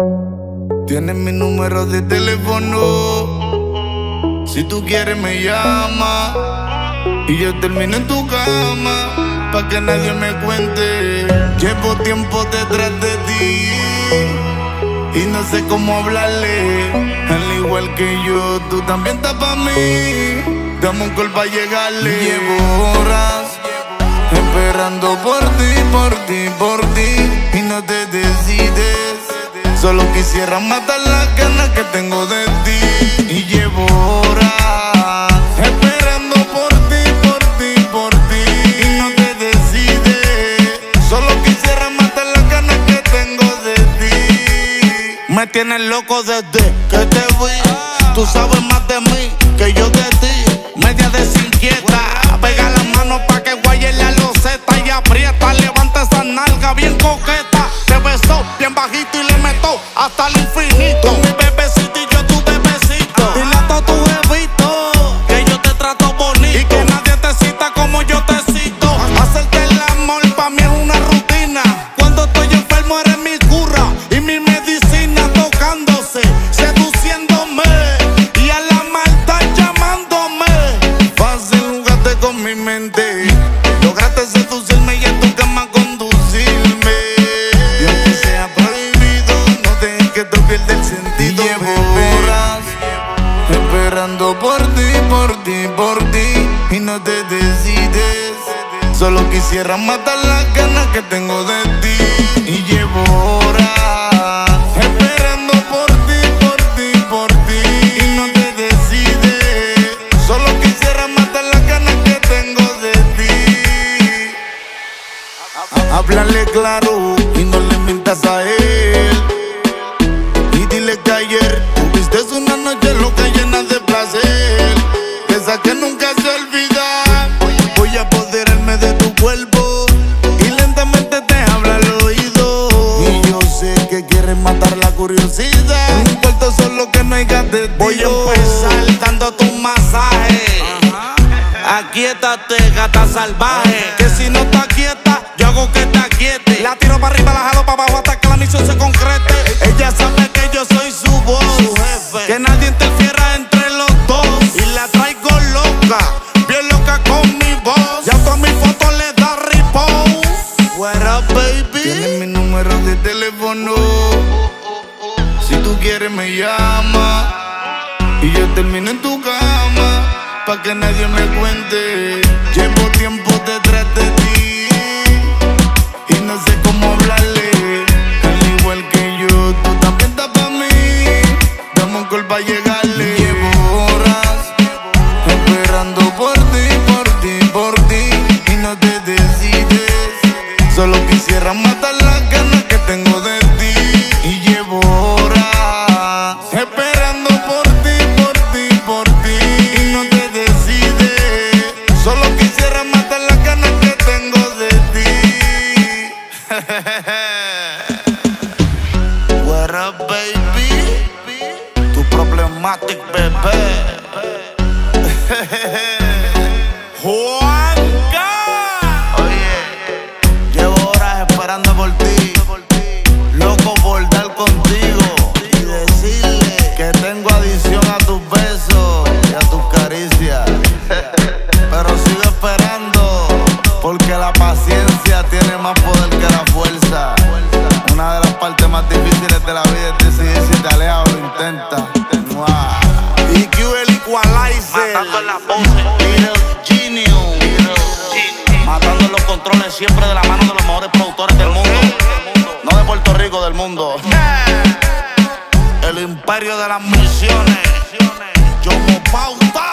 Tienes mi número de teléfono. Si tú quieres me llama y yo termino en tu cama, pa' que nadie me cuente. Llevo tiempo detrás de ti y no sé cómo hablarle. Al igual que yo, tú también estás pa' mí. Dame un call pa' llegarle. Llevo horas esperando por ti, por ti, por ti, y no te decides. Solo quisiera matar las ganas que tengo de ti. Y llevo horas esperando por ti, por ti, por ti, y no te decides. Solo quisiera matar las ganas que tengo de ti. Me tienes loco desde que te vi. Tú sabes más de mí que yo de ti. Media desinquieta, pega las manos pa' que guaye la loseta y aprieta. Levanta esa nalga bien coqueta. Te besó bien bajito y le meto hasta el infinito. Tú mi bebecito y yo tu bebecito. Dile a todo tu jevito que yo te trato bonito y que nadie te cita como yo te cito. Hacerte el amor pa' mí es una rutina. Cuando estoy enfermo eres mi cura y mi medicina, tocándose, seduciéndome y a la maldad llamándome. Fácil jugaste con mi mente, lograste seducirme y a tu cama conducirme. Y aunque sea prohibido, no dejes que te pierda el sentido. Llevo horas esperando por ti, por ti, por ti, y no te decides. Solo quisiera matar las ganas que tengo de ti. Y llevo horas esperando por ti, por ti, por ti, y no te decides. Solo quisiera matar las ganas que tengo de ti. Háblale claro y no le mientas a él. Y dile que ayer tuviste una noche loca llena de placer, esa que nunca se olvida. Voy a apoderarme de tu cuerpo y lentamente te habla al oído. Y yo sé que quieres matar la curiosidad. No importa solo que no haya de ti. Voy a empezar dándote un masaje. Aquíétate, gata salvaje, que si no estás quieta, yo hago que te aquiete. La tiro para arriba, la jalo para abajo hasta que la misión se concrete. Ella sabe que yo soy su voz, su jefe, que nadie interfiera entre los dos. Y la traigo loca, bien loca con mi voz. Ya todas mis fotos le da repost. What up, baby? Tienes mi número de teléfono. Si tú quieres me llama y yo termino en tu cama, pa' que nadie me cuente. Llevo tiempo detrás de ti y no sé cómo hablarle. Al igual que yo, tú también estás pa' mí. Dame un call pa' llegarle. Llevo horas esperando por ti, por ti, por ti, y no te decides. Solo quisiera matar las ganas que tengo de ti. Y llevo horas esperando por ti, por ti, por ti, y no te decides. Solo quisiera matar las ganas que tengo de ti. What up, baby? Tu problematic, bebé. Juanca. Oye, llevo horas esperando por ti, loco por dar contigo y decirle que tengo adicción a tus besos y a tus caricias. Pero sigo esperando porque la paciencia tiene más poder que la fuerza. Una de las partes más difíciles de la vida es decidir si te alejas o lo intentas. EQ el Equalizer, matando en la pose, Little Genius, matando en los controles, siempre de la mano de los mejores productores del mundo. No de Puerto Rico, del mundo. El imperio de las misiones, Yomo Pauta.